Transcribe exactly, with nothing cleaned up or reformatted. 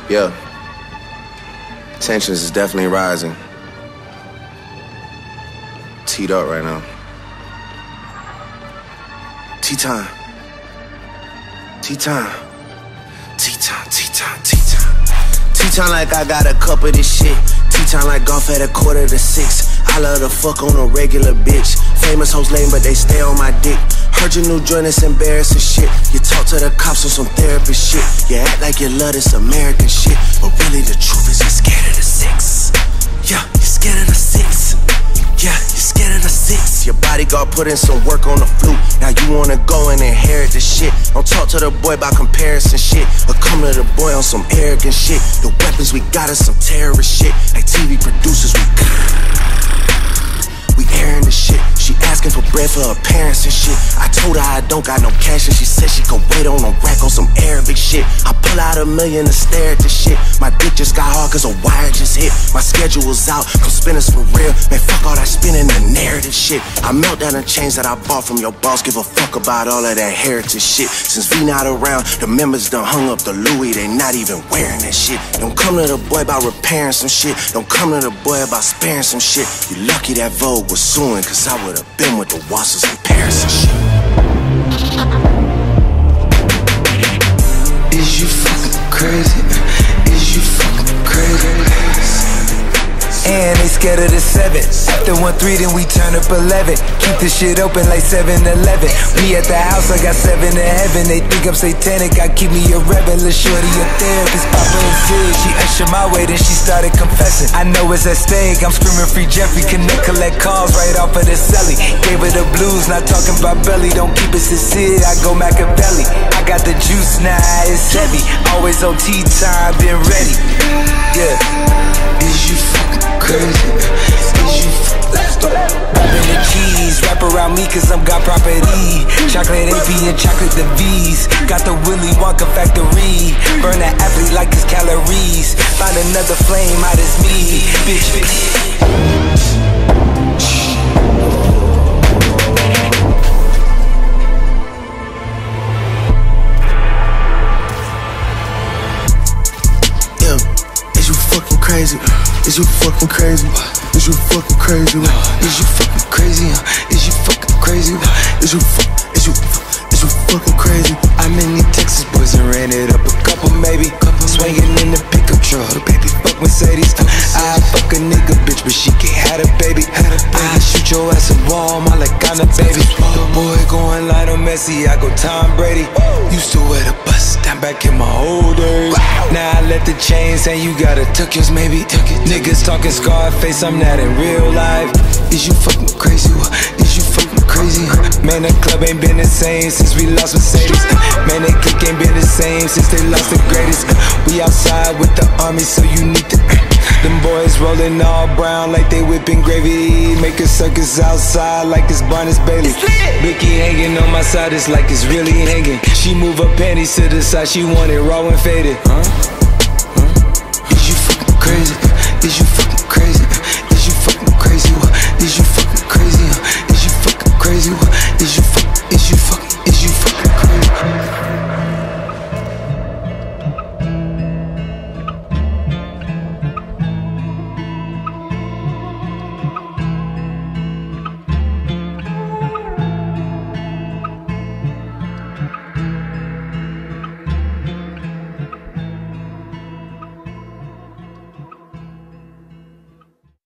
Yeah. Tensions is definitely rising. Teed up right now. Tea time. Tea time. Tea time, tea time, tea time. Tea time like I got a cup of this shit. Tea time like golf at a quarter to six. I love to fuck on a regular bitch. Famous hoes lame, but they stay on my dick. Heard your new joint, it's embarrassing shit. You talk to the cops on some therapist shit. You act like you love this American shit, but really the truth is you're scared of the six. Yeah, you're scared of the six. Yeah, you're scared of the six. Your bodyguard put in some work on the flute. Now you wanna go and inherit the shit. Don't talk to the boy about comparison shit, or come to the boy on some arrogant shit. The weapons we got is some terrorist shit. Like T V producers, we We airing the shit. She asking for bread for her parents and shit. I told her I don't got no cash and she said she could wait on a rack on some Arabic shit. I pull out a million and stare at the shit. My dick just got hard cause a wire just hit. My schedule's out, come spin us for real. Man, fuck all that spinning the narrative shit. I melt down the chains that I bought from your boss. Give a fuck about all of that heritage shit. Since V not around, the members done hung up the Louis. They not even wearing that shit. Don't come to the boy about repairing some shit. Don't come to the boy about sparing some shit. You lucky that Vogue was suing, cause I would've been with the Wassers in Paris and shit. Is you fucking crazy? Is you fucking crazy? And they scared of the seven. After one three, then we turn up eleven. Keep the shit open like seven eleven. We at the house, I got seven to heaven. They think I'm satanic, I keep me a rebel. A shorty a therapist, Papa and Sid. She ushered my way, then she started confessing. I know it's at stake, I'm screaming free Jeffrey. Connect, collect calls right off of the celly. Gave her the blues, not talking about belly. Don't keep it sincere, I go Machiavelli. I got the juice now, it's heavy. Always on tea time, been ready. Yeah. Is you fucking crazy? Is you fucking rapping the cheese, wrap around me cause I'm got property. Chocolate A P and chocolate the V's. Got the Willy Wonka factory. Burn that athlete like it's calories. Find another flame, out as me. Bitch, bitch. Crazy. Is you fucking crazy? Is you fucking crazy? Is you fucking crazy? Is you fucking crazy? Is you fu- is you is you fucking crazy? I'm in the Texas boys and ran it up a couple maybe. Swinging in the pickup truck, baby fuck Mercedes. I fuck a nigga bitch, but she can't have a baby. I shoot your ass in Walmart like I'm a baby. The boy going Lionel Messi, I go Tom Brady. Used to wear the bust down back in my old days. Now I let the chains hang, you gotta tuck yours maybe. Niggas talking Scarface, I'm not in real life. Is you fucking crazy? Is you fucking crazy? Man, the club ain't been the same since we lost Mercedes. Man, they clique ain't been the same since they lost the greatest. We outside with the army, so you need to. Them boys rolling all brown like they whipping gravy. Make a circus outside like it's Barnes Bailey. Vicky hanging on my side, it's like it's really hanging. She move her panties to the side, she want it raw and faded. Huh? Huh? Is you fucking crazy? Is you fucking